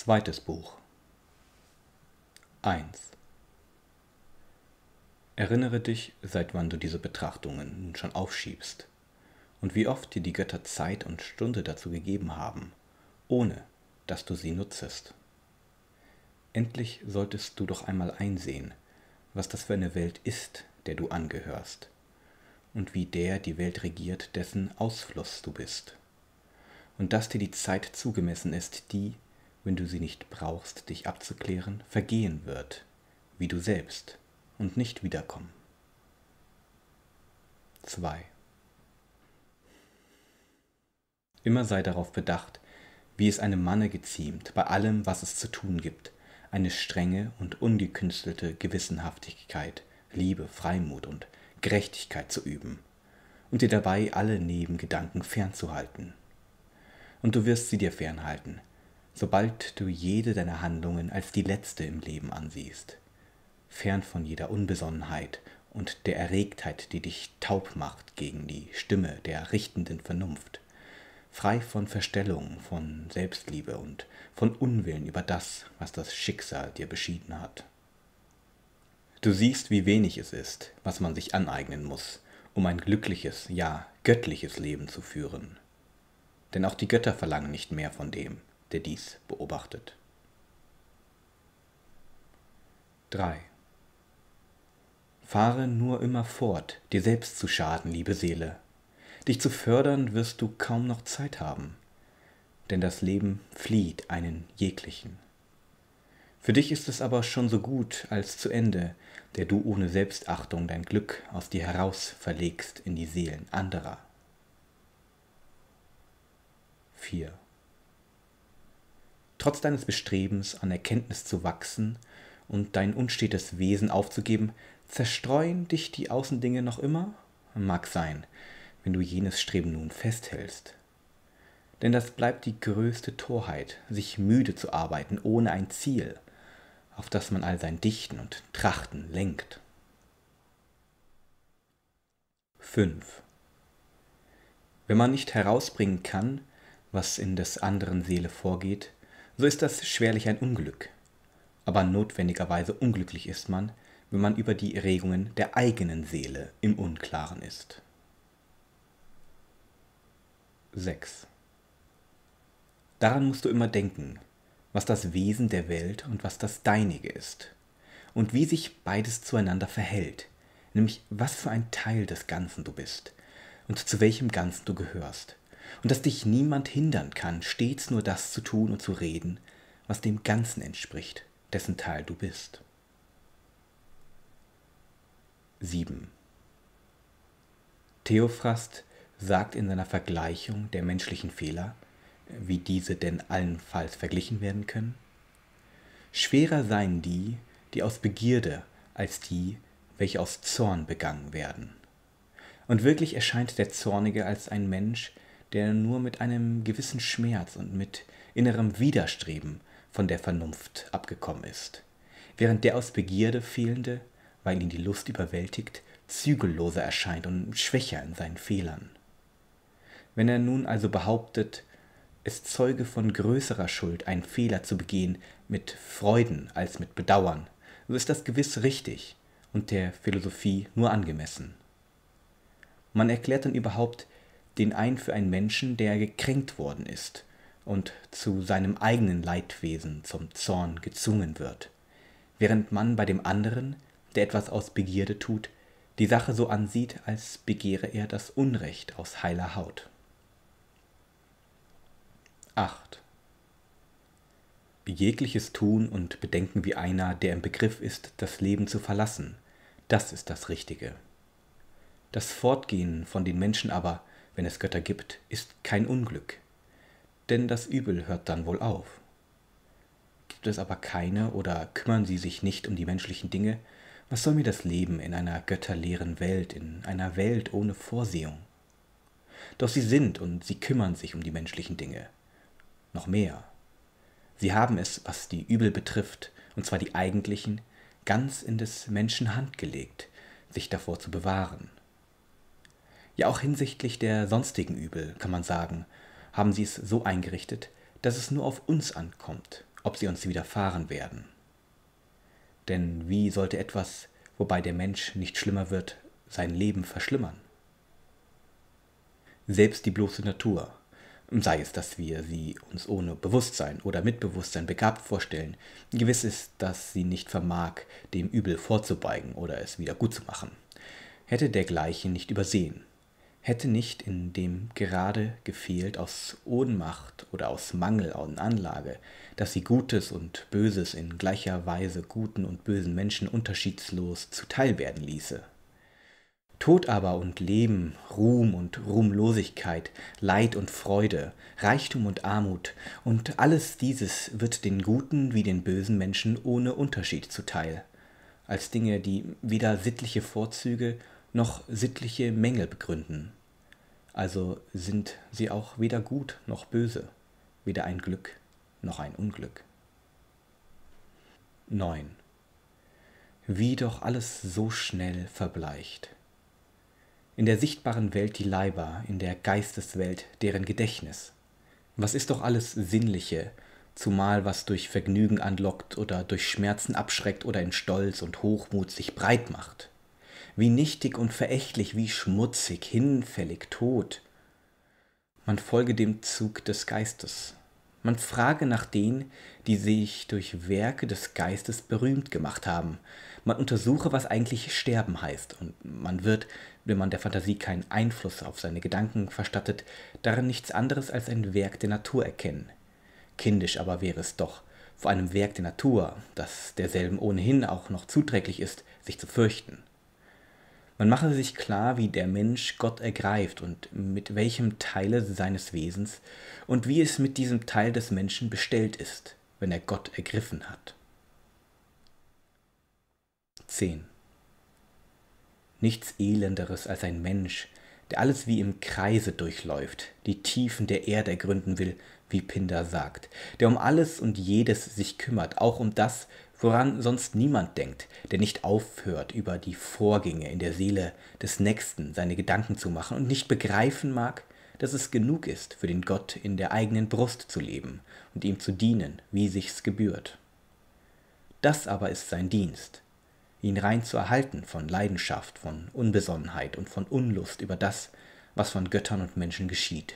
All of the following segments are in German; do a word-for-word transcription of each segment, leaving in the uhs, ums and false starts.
Zweites Buch. eins. Erinnere dich, seit wann du diese Betrachtungen nun schon aufschiebst und wie oft dir die Götter Zeit und Stunde dazu gegeben haben, ohne dass du sie nutzest. Endlich solltest du doch einmal einsehen, was das für eine Welt ist, der du angehörst, und wie der die Welt regiert, dessen Ausfluss du bist, und dass dir die Zeit zugemessen ist, die, wenn du sie nicht brauchst, dich abzuklären, vergehen wird, wie du selbst, und nicht wiederkommen. zwei. Immer sei darauf bedacht, wie es einem Manne geziemt, bei allem, was es zu tun gibt, eine strenge und ungekünstelte Gewissenhaftigkeit, Liebe, Freimut und Gerechtigkeit zu üben und dir dabei alle Nebengedanken fernzuhalten. Und du wirst sie dir fernhalten, sobald du jede deiner Handlungen als die letzte im Leben ansiehst, fern von jeder Unbesonnenheit und der Erregtheit, die dich taub macht gegen die Stimme der richtenden Vernunft, frei von Verstellung, von Selbstliebe und von Unwillen über das, was das Schicksal dir beschieden hat. Du siehst, wie wenig es ist, was man sich aneignen muss, um ein glückliches, ja göttliches Leben zu führen. Denn auch die Götter verlangen nicht mehr von dem, der dies beobachtet. drei. Fahre nur immer fort, dir selbst zu schaden, liebe Seele. Dich zu fördern wirst du kaum noch Zeit haben, denn das Leben flieht einen jeglichen. Für dich ist es aber schon so gut als zu Ende, der du ohne Selbstachtung dein Glück aus dir heraus verlegst in die Seelen anderer. vier. Trotz deines Bestrebens, an Erkenntnis zu wachsen und dein unstetes Wesen aufzugeben, zerstreuen dich die Außendinge noch immer? Mag sein, wenn du jenes Streben nun festhältst. Denn das bleibt die größte Torheit, sich müde zu arbeiten, ohne ein Ziel, auf das man all sein Dichten und Trachten lenkt. fünf. Wenn man nicht herausbringen kann, was in des anderen Seele vorgeht, so ist das schwerlich ein Unglück. Aber notwendigerweise unglücklich ist man, wenn man über die Regungen der eigenen Seele im Unklaren ist. sechs. Daran musst du immer denken, was das Wesen der Welt und was das deinige ist, und wie sich beides zueinander verhält, nämlich was für ein Teil des Ganzen du bist und zu welchem Ganzen du gehörst, und dass dich niemand hindern kann, stets nur das zu tun und zu reden, was dem Ganzen entspricht, dessen Teil du bist. sieben. Theophrast sagt in seiner Vergleichung der menschlichen Fehler, wie diese denn allenfalls verglichen werden können: Schwerer seien die, die aus Begierde, als die, welche aus Zorn begangen werden. Und wirklich erscheint der Zornige als ein Mensch, der nur mit einem gewissen Schmerz und mit innerem Widerstreben von der Vernunft abgekommen ist, während der aus Begierde fehlende, weil ihn die Lust überwältigt, zügelloser erscheint und schwächer in seinen Fehlern. Wenn er nun also behauptet, es zeuge von größerer Schuld, einen Fehler zu begehen mit Freuden als mit Bedauern, so ist das gewiss richtig und der Philosophie nur angemessen. Man erklärt dann überhaupt den einen für einen Menschen, der gekränkt worden ist und zu seinem eigenen Leidwesen zum Zorn gezwungen wird, während man bei dem anderen, der etwas aus Begierde tut, die Sache so ansieht, als begehre er das Unrecht aus heiler Haut. acht. Jegliches Tun und Bedenken wie einer, der im Begriff ist, das Leben zu verlassen, das ist das Richtige. Das Fortgehen von den Menschen aber, wenn es Götter gibt, ist kein Unglück, denn das Übel hört dann wohl auf. Gibt es aber keine oder kümmern sie sich nicht um die menschlichen Dinge, was soll mir das Leben in einer götterleeren Welt, in einer Welt ohne Vorsehung? Doch sie sind und sie kümmern sich um die menschlichen Dinge. Noch mehr. Sie haben es, was die Übel betrifft, und zwar die eigentlichen, ganz in des Menschen Hand gelegt, sich davor zu bewahren. Ja, auch hinsichtlich der sonstigen Übel, kann man sagen, haben sie es so eingerichtet, dass es nur auf uns ankommt, ob sie uns widerfahren werden. Denn wie sollte etwas, wobei der Mensch nicht schlimmer wird, sein Leben verschlimmern? Selbst die bloße Natur, sei es, dass wir sie uns ohne Bewusstsein oder mit Bewusstsein begabt vorstellen, gewiss ist, dass sie nicht vermag, dem Übel vorzubeugen oder es wieder gut zu machen, hätte dergleichen nicht übersehen, hätte nicht in dem gerade gefehlt aus Ohnmacht oder aus Mangel an Anlage, dass sie Gutes und Böses in gleicher Weise guten und bösen Menschen unterschiedslos zuteil werden ließe. Tod aber und Leben, Ruhm und Ruhmlosigkeit, Leid und Freude, Reichtum und Armut und alles dieses wird den guten wie den bösen Menschen ohne Unterschied zuteil, als Dinge, die weder sittliche Vorzüge noch sittliche Mängel begründen. Also sind sie auch weder gut noch böse, weder ein Glück noch ein Unglück. neun. Wie doch alles so schnell verbleicht. In der sichtbaren Welt die Leiber, in der Geisteswelt deren Gedächtnis. Was ist doch alles Sinnliche, zumal was durch Vergnügen anlockt oder durch Schmerzen abschreckt oder in Stolz und Hochmut sich breit macht. Wie nichtig und verächtlich, wie schmutzig, hinfällig, tot. Man folge dem Zug des Geistes. Man frage nach denen, die sich durch Werke des Geistes berühmt gemacht haben. Man untersuche, was eigentlich Sterben heißt, und man wird, wenn man der Fantasie keinen Einfluss auf seine Gedanken verstattet, darin nichts anderes als ein Werk der Natur erkennen. Kindisch aber wäre es doch, vor einem Werk der Natur, das derselben ohnehin auch noch zuträglich ist, sich zu fürchten. Man mache sich klar, wie der Mensch Gott ergreift und mit welchem Teile seines Wesens und wie es mit diesem Teil des Menschen bestellt ist, wenn er Gott ergriffen hat. zehn. Nichts Elenderes als ein Mensch, der alles wie im Kreise durchläuft, die Tiefen der Erde ergründen will, wie Pindar sagt, der um alles und jedes sich kümmert, auch um das, woran sonst niemand denkt, der nicht aufhört, über die Vorgänge in der Seele des Nächsten seine Gedanken zu machen und nicht begreifen mag, dass es genug ist, für den Gott in der eigenen Brust zu leben und ihm zu dienen, wie sich's gebührt. Das aber ist sein Dienst, ihn rein zu erhalten von Leidenschaft, von Unbesonnenheit und von Unlust über das, was von Göttern und Menschen geschieht.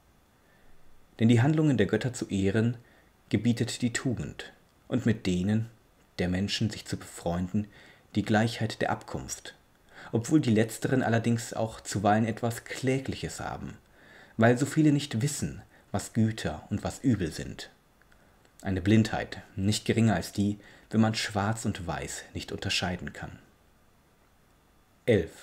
Denn die Handlungen der Götter zu ehren, gebietet die Tugend, und mit denen der Menschen sich zu befreunden, die Gleichheit der Abkunft, obwohl die letzteren allerdings auch zuweilen etwas Klägliches haben, weil so viele nicht wissen, was Güter und was Übel sind. Eine Blindheit, nicht geringer als die, wenn man Schwarz und Weiß nicht unterscheiden kann. elf.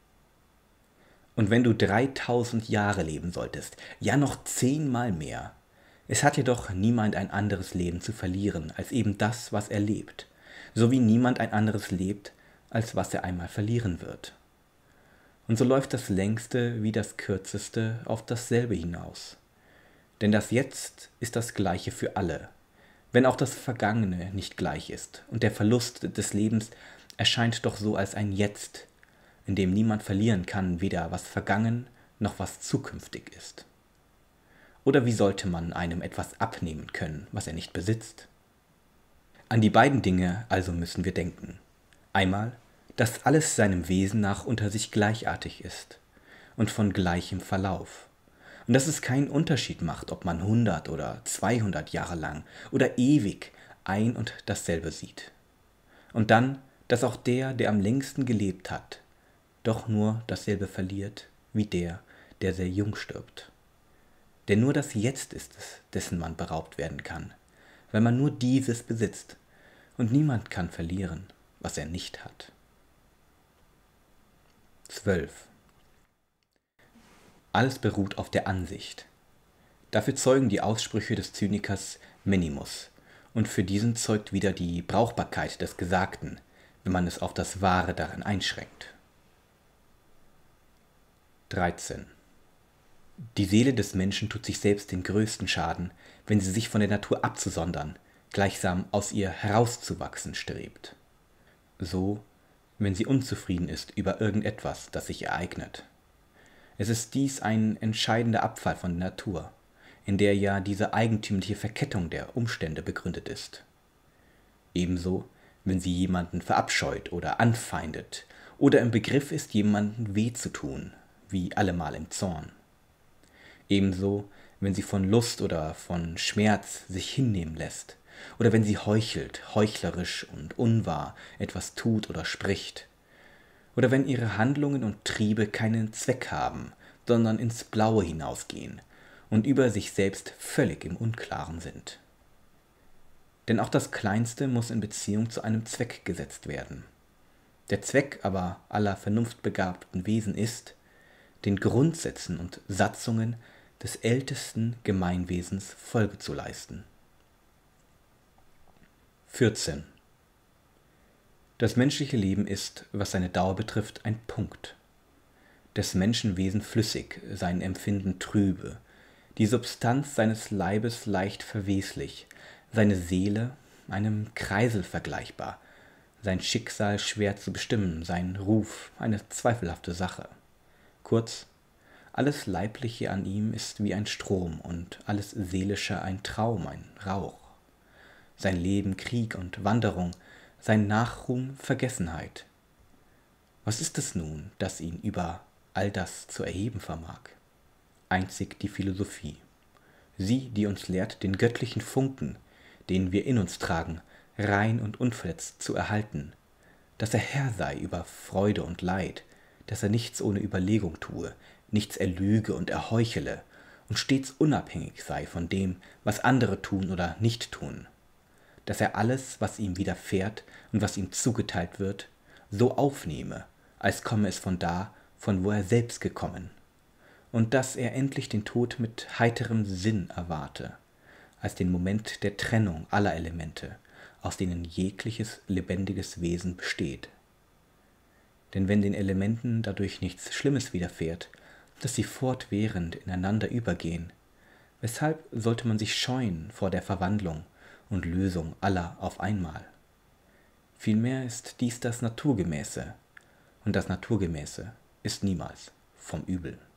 Und wenn du dreitausend Jahre leben solltest, ja noch zehnmal mehr, es hat jedoch niemand ein anderes Leben zu verlieren, als eben das, was er lebt, so wie niemand ein anderes lebt, als was er einmal verlieren wird. Und so läuft das Längste wie das Kürzeste auf dasselbe hinaus. Denn das Jetzt ist das Gleiche für alle, wenn auch das Vergangene nicht gleich ist, und der Verlust des Lebens erscheint doch so als ein Jetzt, in dem niemand verlieren kann, weder was vergangen noch was zukünftig ist. Oder wie sollte man einem etwas abnehmen können, was er nicht besitzt? An die beiden Dinge also müssen wir denken. Einmal, dass alles seinem Wesen nach unter sich gleichartig ist und von gleichem Verlauf. Und dass es keinen Unterschied macht, ob man hundert oder zweihundert Jahre lang oder ewig ein und dasselbe sieht. Und dann, dass auch der, der am längsten gelebt hat, doch nur dasselbe verliert wie der, der sehr jung stirbt. Denn nur das Jetzt ist es, dessen man beraubt werden kann, weil man nur dieses besitzt, und niemand kann verlieren, was er nicht hat. zwölf. Alles beruht auf der Ansicht. Dafür zeugen die Aussprüche des Zynikers Menimus, und für diesen zeugt wieder die Brauchbarkeit des Gesagten, wenn man es auf das Wahre darin einschränkt. dreizehn. Die Seele des Menschen tut sich selbst den größten Schaden, wenn sie sich von der Natur abzusondern, gleichsam aus ihr herauszuwachsen strebt. So, wenn sie unzufrieden ist über irgendetwas, das sich ereignet. Es ist dies ein entscheidender Abfall von der Natur, in der ja diese eigentümliche Verkettung der Umstände begründet ist. Ebenso, wenn sie jemanden verabscheut oder anfeindet oder im Begriff ist, jemanden weh zu tun, wie allemal im Zorn. Ebenso, wenn sie von Lust oder von Schmerz sich hinnehmen lässt, oder wenn sie heuchelt, heuchlerisch und unwahr etwas tut oder spricht, oder wenn ihre Handlungen und Triebe keinen Zweck haben, sondern ins Blaue hinausgehen und über sich selbst völlig im Unklaren sind. Denn auch das Kleinste muss in Beziehung zu einem Zweck gesetzt werden. Der Zweck aber aller vernunftbegabten Wesen ist, den Grundsätzen und Satzungen des ältesten Gemeinwesens Folge zu leisten. vierzehn. Das menschliche Leben ist, was seine Dauer betrifft, ein Punkt. Des Menschenwesen flüssig, sein Empfinden trübe, die Substanz seines Leibes leicht verweslich, seine Seele einem Kreisel vergleichbar, sein Schicksal schwer zu bestimmen, sein Ruf eine zweifelhafte Sache. Kurz, alles Leibliche an ihm ist wie ein Strom und alles Seelische ein Traum, ein Rauch. Sein Leben Krieg und Wanderung, sein Nachruhm Vergessenheit. Was ist es nun, das ihn über all das zu erheben vermag? Einzig die Philosophie. Sie, die uns lehrt, den göttlichen Funken, den wir in uns tragen, rein und unverletzt zu erhalten, dass er Herr sei über Freude und Leid, dass er nichts ohne Überlegung tue, nichts erlüge und erheuchele und stets unabhängig sei von dem, was andere tun oder nicht tun, dass er alles, was ihm widerfährt und was ihm zugeteilt wird, so aufnehme, als komme es von da, von wo er selbst gekommen, und dass er endlich den Tod mit heiterem Sinn erwarte, als den Moment der Trennung aller Elemente, aus denen jegliches lebendiges Wesen besteht. Denn wenn den Elementen dadurch nichts Schlimmes widerfährt, dass sie fortwährend ineinander übergehen, weshalb sollte man sich scheuen vor der Verwandlung und Lösung aller auf einmal? Vielmehr ist dies das Naturgemäße, und das Naturgemäße ist niemals vom Übel.